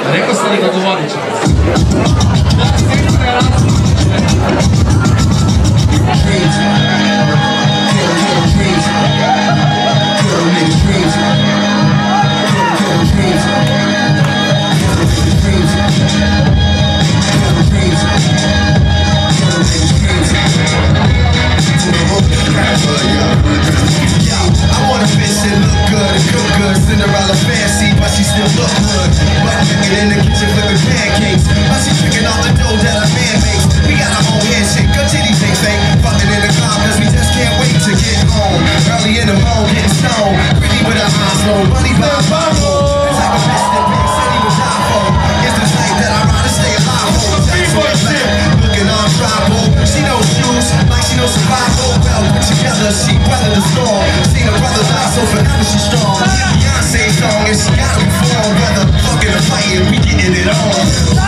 Rekao sam i dogovorit ćemo. Cinderella fancy, but she still look good. Butt naked in the kitchen flipping pancakes, but she tricking off the dough that a man makes. We got our own handshake, good titties ain't fake. Fucking in the club cause we just can't wait to get home. Early in the morning, getting stoned. Pretty with her eyes low, money by a bottle. The type of bitch that Big City would die for. It's the type that I'd rather stay alive for. Looking on tribal, she knows shoes, like she knows survival. Well put together, she weathered the storm. Seen her brother's eyes, so forever she's strong. Beyonce song and she gotta perform. Whether fucking or fighting, we getting it on.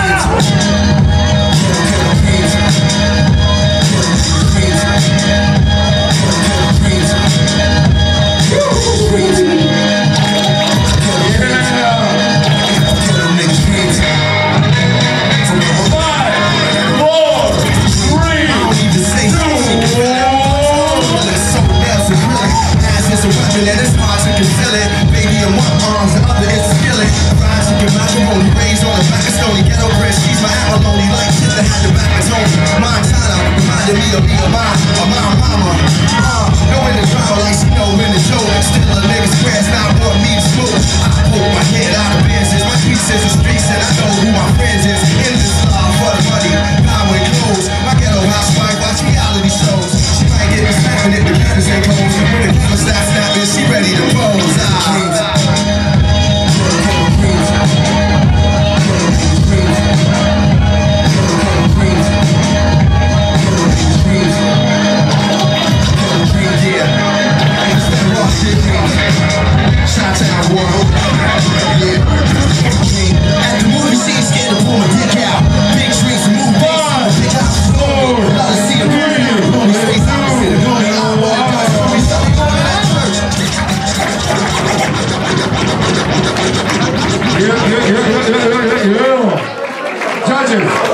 And it's hard to conceal it. Baby in one arms, the other is a skillet. Rhymes you can matrimony, raised on the back of stony ghetto bread. She's my abalone, like shit that had the back of home. Montana, reminded me of my mama. Knowing the drama like she know in the joke. Still a nigga squares, now want me to smoke. I poke my head out of business. My piece is the streets and I know who my friends is. In this love for the money, power and clothes. My ghetto housewife watch reality shows. She might get me snapping if the cameras ain't closed. When the camera starts snapping, she ready to pose. Judges.